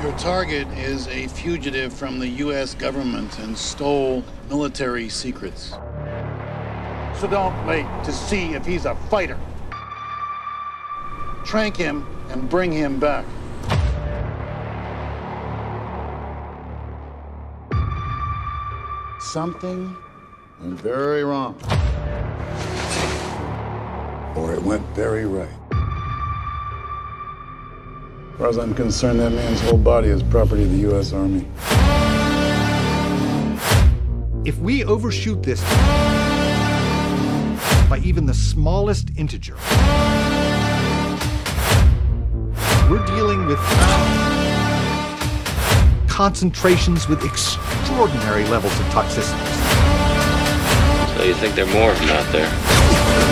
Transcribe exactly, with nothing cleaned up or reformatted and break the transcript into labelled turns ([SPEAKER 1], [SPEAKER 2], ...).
[SPEAKER 1] Your target is a fugitive from the U S government and stole military secrets. So don't wait to see if he's a fighter. Trank him and bring him back. Something went very wrong. Or it went very right. As far as I'm concerned, that man's whole body is property of the U S Army.
[SPEAKER 2] If we overshoot this by even the smallest integer, we're dealing with concentrations with extraordinary levels of toxicity.
[SPEAKER 3] So you think there are more of them out there?